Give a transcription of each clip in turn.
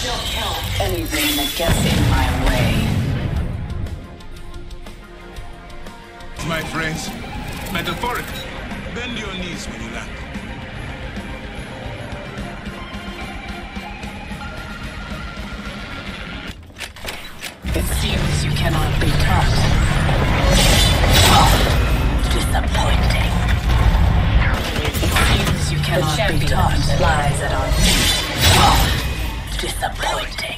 still kill anything that gets in my way. My friends, metaphorically, bend your knees when you land. It seems you cannot be taught. Oh, disappointing. It seems you cannot be taught. Lies at our feet. Oh, disappointing.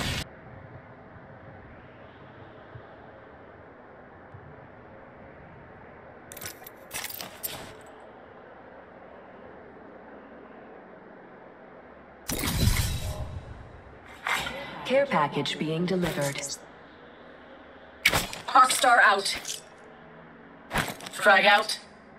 Care package being delivered. Arcstar out. Frag out.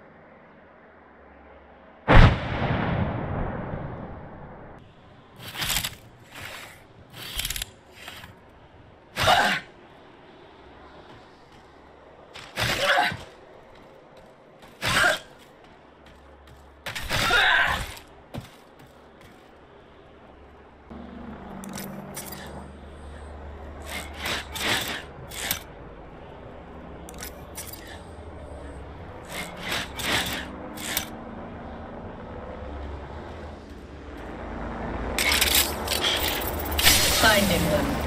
Finding them.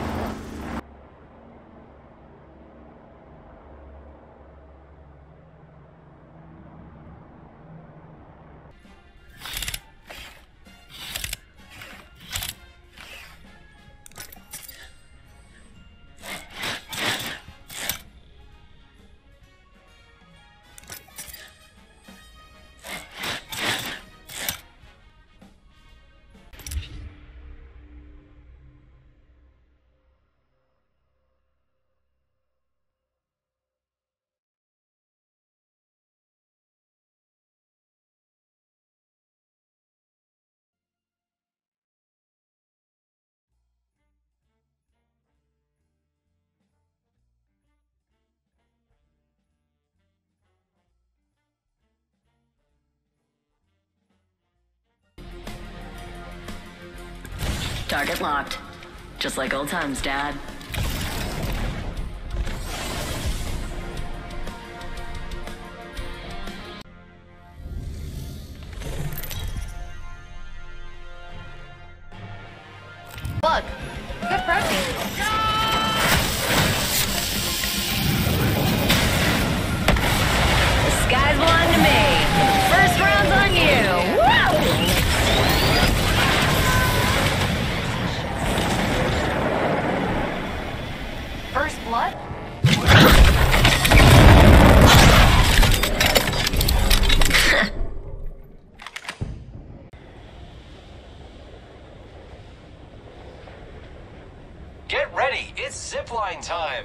Target locked. Just like old times, Dad. Look, good protein. The skies belong to me. First round's on you. Woo! First blood? Get ready, it's zipline time!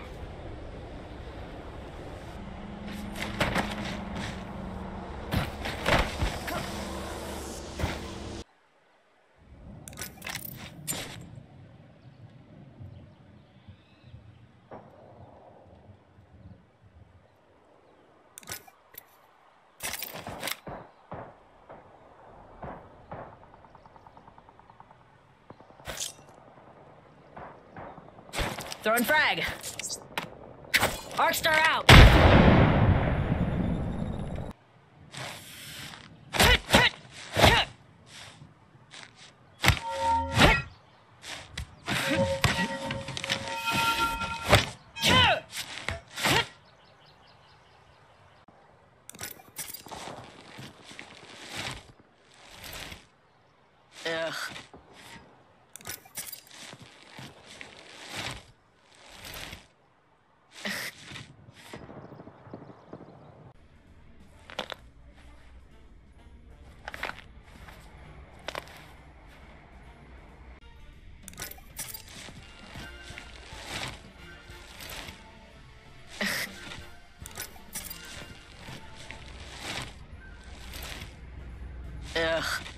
Throwing frag. Arcstar out. Ugh. Ugh.